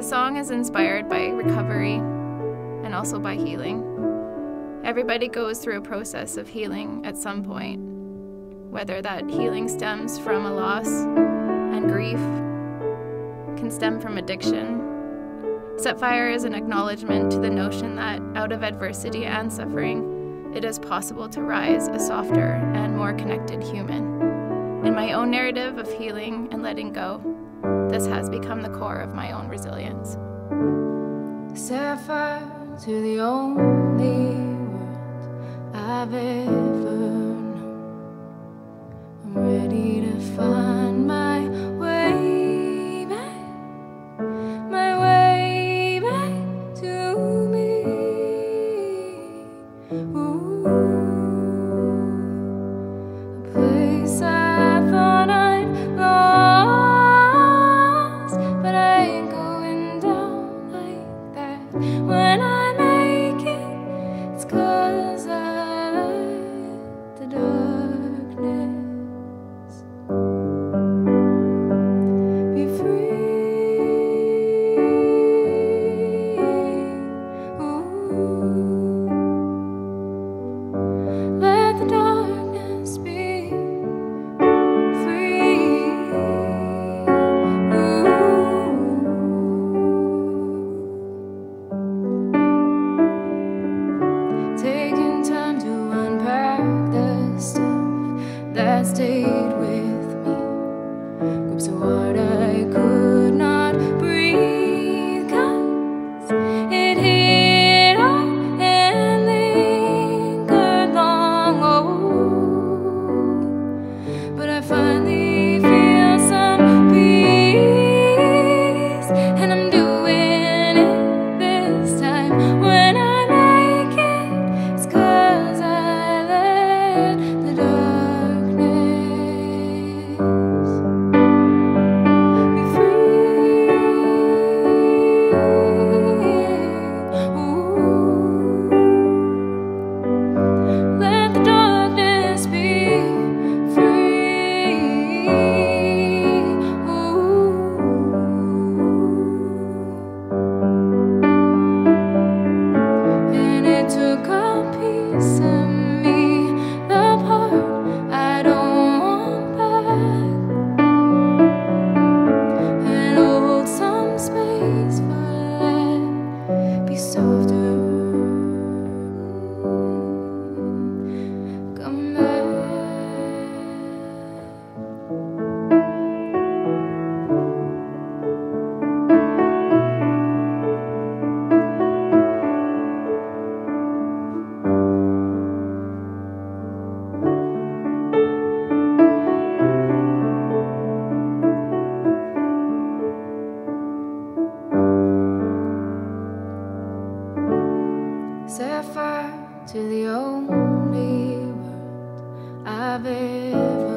song is inspired by recovery and also by healing. Everybody goes through a process of healing at some point, whether that healing stems from a loss and grief, can stem from addiction. Set Fire is an acknowledgement to the notion that out of adversity and suffering, it is possible to rise a softer and more connected human. In my own narrative of healing and letting go, this has become the core of my own resilience. Set fire to the only world I've ever known. I'm ready to find my way back to me. Ooh, a place I thought I'd lost, but I ain't going down like that. When I make it, it's 'cause I let the darkness be free. Ooh, let the darkness be free. Ooh. Taking time to unpack the stuff that stayed with me. Grips of what I could not breathe, 'cause it hit hard and lingered long. Oh, but I finally feel some peace, and I'm doing it this time. When I make it, it's 'cause I let the darkness be free. Ooh, let the darkness be free. Ooh, and it took a piece of me, the part I don't want back, and hold some space for that. Be softer, come back. Set fire to the only world I've ever